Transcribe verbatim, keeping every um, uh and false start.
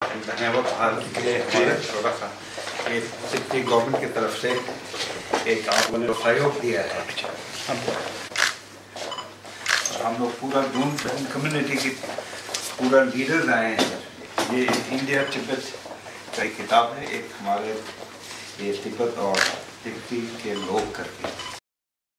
हैं वो भारत के हमारे थोड़ा सा एक सिटी गवर्नमेंट की तरफ से एक आपने सहयोग दिया है। हम लोग पूरा जून कम्युनिटी की पूरा लीडर्स आए हैं। ये इंडिया तिब्बत का एक किताब है, एक हमारे ये तिब्बत और तिब्बती के लोग करके